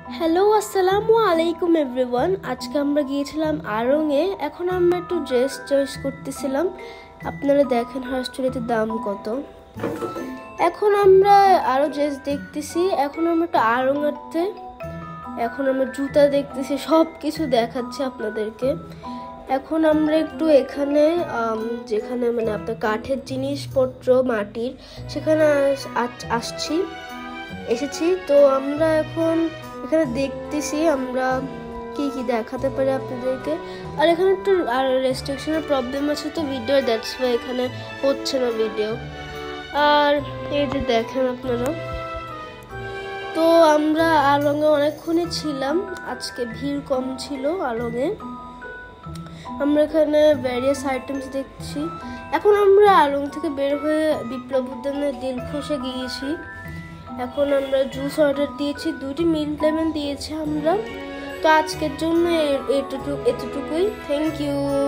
Hello আসসালামু আলাইকুম everyone. আজকে আমরা গিয়েছিলাম আড়ংয়ে। এখন আমরা একটু ড্রেস চয়েস করতেছিলাম। আপনারা দেখেন হাঁসচুড়িতে দাম কত। এখন আমরা আরো ড্রেস দেখতেছি। এখন আমরা একটু আড়ংতে, এখন আমরা জুতা দেখতেছি, সব কিছু দেখাচ্ছি আপনাদেরকে। এখন আমরা একটু এখানে যেখানে মানে আপনার কাঠের জিনিসপত্র, মাটির, সেখানে এসেছি। তো আমরা এখন এখানে দেখতেছি আমরা কি কি দেখাতে পারি আপনাদেরকে। আর এখানে একটু আর রেস্ট্রিকশনের প্রবলেম আছে, তো ভিডিও দ্যাটস ওয়াই এখানে হচ্ছে না ভিডিও। আর এই যে দেখেন আপনারা, তো আমরা আড়ংয়ে অনেকক্ষণই ছিলাম, আজকে ভিড় কম ছিল আড়ংয়ে। আমরা এখানে ভ্যারিয়াস আইটেমস দেখছি। এখন আমরা আড়ং থেকে বের হয়ে বিপ্লব উদ্যানের দিলখুশে গিয়েছি। এখন আমরা জুস অর্ডার দিয়েছি, 2টি মিল্ক লেমন দিয়েছি আমরা। তো আজকের জন্য এতটুকুই। Thank you.